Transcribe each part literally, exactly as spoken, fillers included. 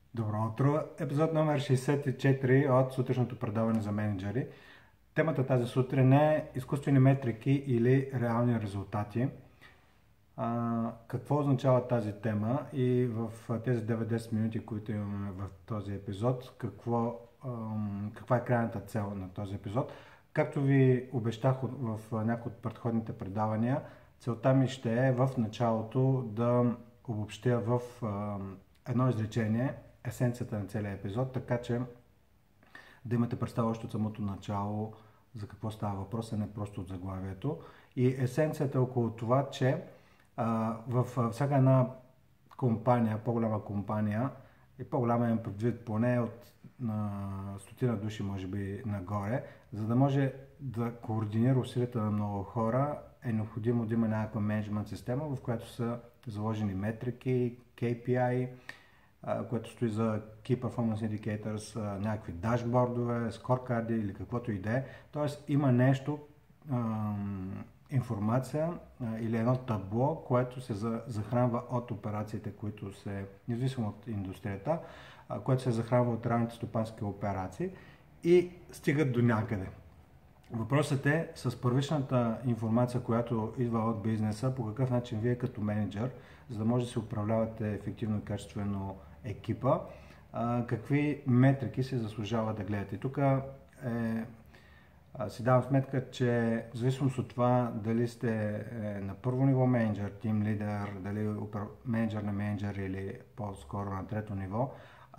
Добро утро! Епизод номер шейсет и четири от сутрешното предаване за менеджери. Темата тази сутрин е изкуствени метрики или реални резултати. А, какво означава тази тема и в тези девет-десет минути, които имаме в този епизод, какво, ам, каква е крайната цел на този епизод? Както ви обещах в някои от предходните предавания, целта ми ще е в началото да обобщя в ам, едно изречение есенцията на целия епизод, така че да имате представа още от самото начало за какво става въпрос, а не просто от заглавието. И есенцията е около това, че а, в всяка една компания, по-голяма компания, и по-голяма им предвид поне от на стотина души, може би, нагоре, за да може да координира усилията на много хора, е необходимо да има някаква менеджмент система, в която са заложени метрики, кей пи ай, което стои за Key Performance Indicators, някакви дашбордове, скоркарди или каквото и да е. Тоест има нещо, информация или едно табло, което се захранва от операциите, които се, независимо от индустрията, което се захранва от реалните стопански операции и стигат до някъде. Въпросът е с първичната информация, която идва от бизнеса, по какъв начин вие като менеджер, за да може да се управлявате ефективно и качествено екипа, какви метрики се заслужава да гледате. Тук е, си давам сметка, че в зависимост от това дали сте на първо ниво менеджер, тим лидер, дали менеджер на менеджер или по-скоро на трето ниво,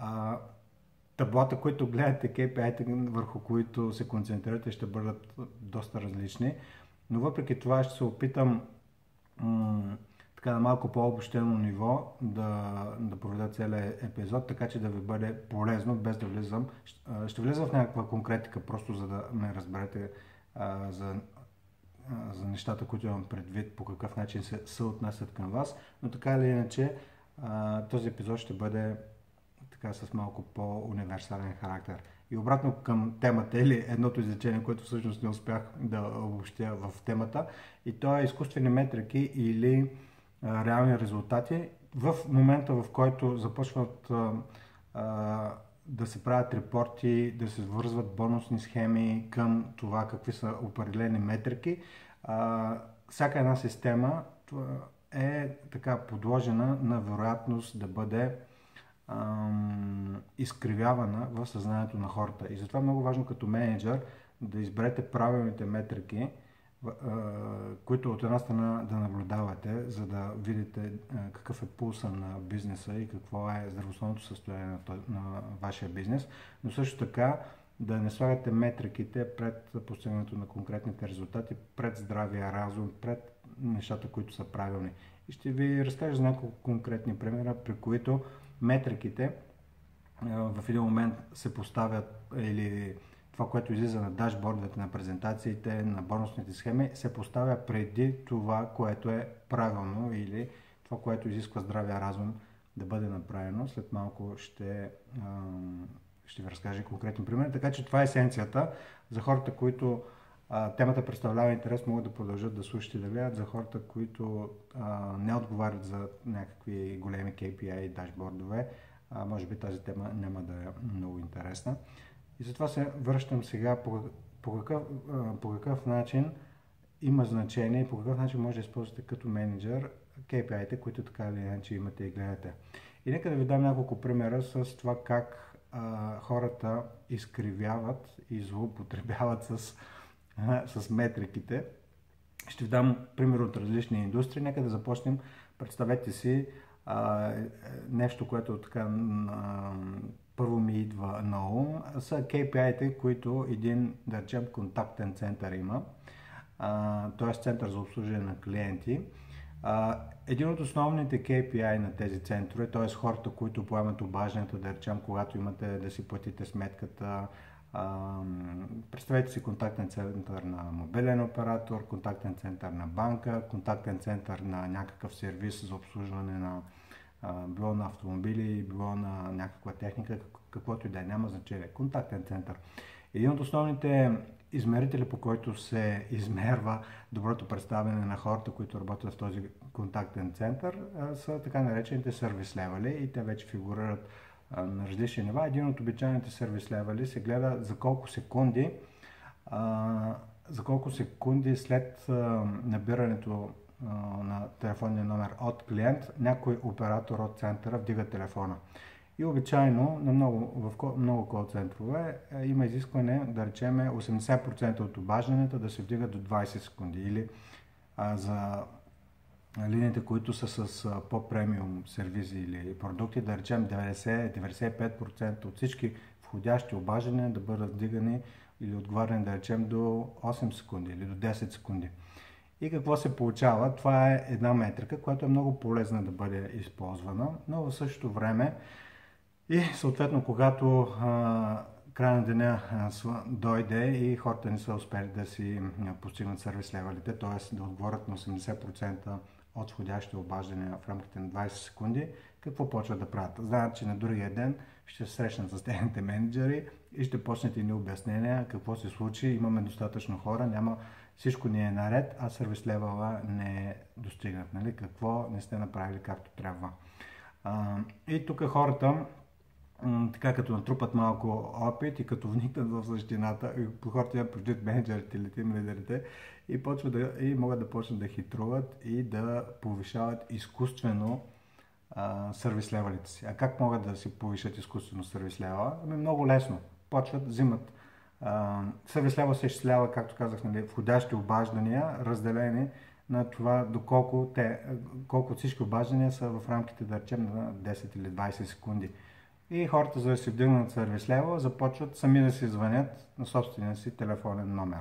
таблата, които гледате, кей пи ай-те, върху които се концентрирате, ще бъдат доста различни. Но въпреки това ще се опитам м- така на малко по-обобщено ниво да, да проведа целият епизод, така че да ви бъде полезно, без да влизам. Ще влизам в някаква конкретика, просто за да ме разберете а, за, а, за нещата, които имам предвид, по какъв начин се съотнасят към вас. Но така или иначе, а, този епизод ще бъде така с малко по-универсален характер. И обратно към темата, или едното изречение, което всъщност не успях да обобщя в темата, и то е изкуствени метрики или а, реални резултати. В момента, в който започват а, а, да се правят репорти, да се вързват бонусни схеми към това какви са определени метрики, а, всяка една система е така подложена на вероятност да бъде изкривявана в съзнанието на хората. И затова е много важно като менеджер да изберете правилните метрики, които от една страна да наблюдавате, за да видите какъв е пулса на бизнеса и какво е здравословното състояние на вашия бизнес, но също така да не слагате метриките пред постигането на конкретните резултати, пред здравия разум, пред нещата, които са правилни. И ще ви разкажа за няколко конкретни примера, при които метриките в един момент се поставят, или това, което излиза на дашбордовете на презентациите, на бонусните схеми, се поставя преди това, което е правилно или това, което изисква здравия разум да бъде направено. След малко ще, ще ви разкажа конкретни примери. Така че това е есенцията. За хората, които темата представлява интерес, могат да продължат да слушат и да гледат. За хората, които а, не отговарят за някакви големи кей пи ай дашбордове, а, може би тази тема няма да е много интересна. И затова се връщам сега по, по, какъв, а, по какъв начин има значение и по какъв начин може да използвате като менеджер кей пи ай-те, които така или иначе имате и гледате. И нека да ви дам няколко примера с това как а, хората изкривяват и злоупотребяват с с метриките. Ще ви дам пример от различни индустрии. Нека да започнем. Представете си а, нещо, което така а, първо ми идва на ум. Са кей пи ай-те, които един, да речем, контактен център има. Т.е. център за обслужване на клиенти. А, един от основните кей пи ай на тези центрове, т.е. хората, които поемат обаждането, да речем, когато имате да си платите сметката, представете си контактен център на мобилен оператор, контактен център на банка, контактен център на някакъв сервис за обслужване на било на автомобили, било на някаква техника, каквото и да е, няма значение. Контактен център. Един от основните измерители, по който се измерва доброто представяне на хората, които работят в този контактен център, са така наречените сервис левели и те вече фигурират а, на различни нива. Един от обичайните сервис левели се гледа за колко секунди а, за колко секунди след а, набирането а, на телефонния номер от клиент, някой оператор от центъра вдига телефона. И обичайно на много, в много кол-центрове е, има изискване, да речем, осемдесет процента от обажданията да се вдигат до двайсет секунди. Или а, за линиите, които са с а, по-премиум сервизи или продукти, да речем деветдесет до деветдесет и пет процента от всички входящи обаждания да бъдат вдигани или отговаряне, да речем, до осем секунди или до десет секунди. И какво се получава? Това е една метрика, която е много полезна да бъде използвана, но в същото време и съответно, когато а, края на деня а, дойде и хората не са успели да си а, постигнат сервис левелите, т.е. да отговорят на осемдесет процента от входящи обаждания в рамките на двайсет секунди, какво почват да правят? Знаят, че на другия ден ще се срещнат с техните менеджери и ще почнете ни обяснения какво се случи, имаме достатъчно хора, няма, всичко ни е наред, а сервис левела не е достигнат. Нали? Какво не сте направили както трябва. А, и тук хората, така като натрупат малко опит и като вникнат в същината, хората имат предвид менеджерите или тим лидерите и, почват да, и могат да почнат да хитруват и да повишават изкуствено а, сервис левелите си. А как могат да си повишат изкуствено сервис левела? Ами много лесно. Почват, взимат. А, сервис левел се изчислява, както казах, нали, входящи обаждания, разделени на това доколко те, колко от всички обаждания са в рамките, да речем, на десет или двайсет секунди. И хората, за да си вдигнат сервис левел, започват сами да си звънят на собствения си телефонен номер.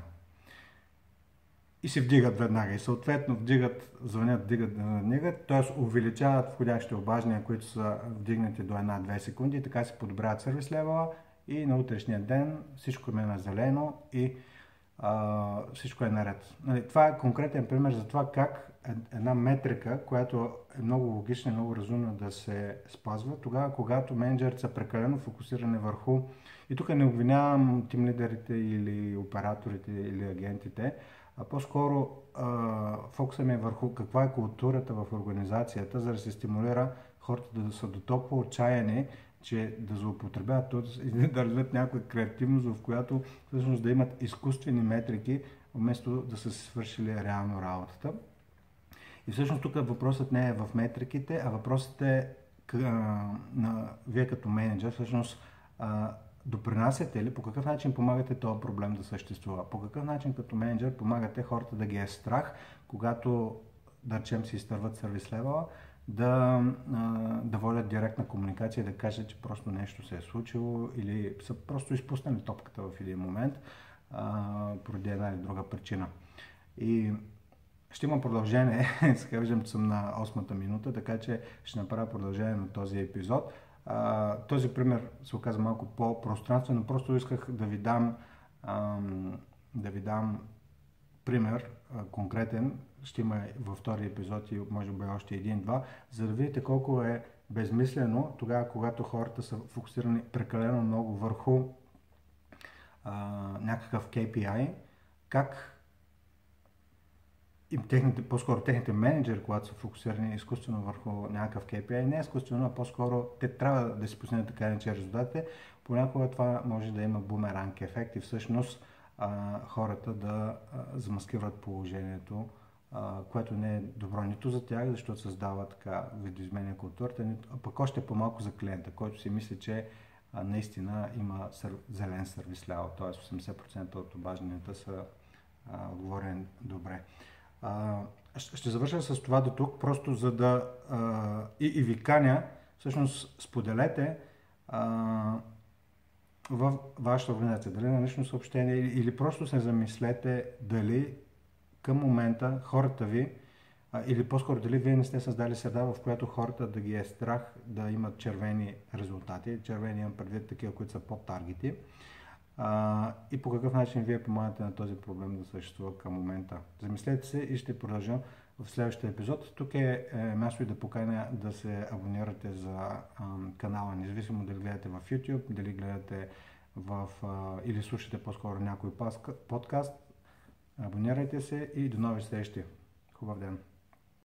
И се вдигат веднага. И съответно вдигат, звънят, вдигат, вдигат, т.е. увеличават входящите обаждания, които са вдигнати до една-две секунди и така се подобряват сервис левела и на утрешния ден всичко е на зелено и а, всичко е наред. Нали, това е конкретен пример за това как една метрика, която е много логична и много разумна да се спазва, тогава, когато менеджерите са прекалено фокусирани върху, и тук не обвинявам тим лидерите или операторите или агентите, а по-скоро фокусът ми е върху каква е културата в организацията, за да се стимулира хората да са до толкова отчаяни, че да злоупотребяват и да развиват някаква креативност, в която всъщност да имат изкуствени метрики, вместо да са се свършили реално работата. И всъщност тук въпросът не е в метриките, а въпросът е на вие като менеджер, всъщност допринасяте ли, по какъв начин помагате този проблем да съществува? По какъв начин като менеджер помагате хората да ги е страх, когато, да речем, си изтърват сервис левела, да, да водят директна комуникация и да кажат, че просто нещо се е случило или са просто изпуснали топката в един момент а, поради една или друга причина. И ще има продължение, сега виждам, че съм на осмата минута, така че ще направя продължение на този епизод. А, този пример се оказа малко по-пространствен, но просто исках да ви дам, ам, да ви дам пример а, конкретен. Ще има във втори епизод и може би още един-два, за да видите колко е безмислено тогава, когато хората са фокусирани прекалено много върху а, някакъв кей пи ай, как и техните, по-скоро техните менеджери, когато са фокусирани изкуствено върху някакъв кей пи ай, не е изкуствено, а по-скоро те трябва да си постигнат така иначе резултатите. Понякога това може да има бумеранг ефект и всъщност а, хората да а, замаскират положението, а, което не е добро нито за тях, защото създава така видоизменение културата, а пък още по-малко за клиента, който си мисли, че а, наистина има сър... зелен сервис левел, т.е. осемдесет процента от обажданията са а, отговорени добре. Uh, ще завърша с това до тук, просто за да uh, и, и ви каня, всъщност споделете uh, в вашата организация, дали на лично съобщение или, или просто се замислете дали към момента хората ви, uh, или по-скоро дали вие не сте създали среда, в която хората да ги е страх да имат червени резултати, червени имам предвид такива, които са под таргети. Uh, и по какъв начин вие помагате на този проблем да съществува към момента. Замислете се и ще продължим в следващия епизод. Тук е, е място и да поканя да се абонирате за um, канала, независимо дали гледате в YouTube, дали гледате в, uh, или слушате по-скоро някой подкаст. Абонирайте се и до нови срещи. Хубав ден!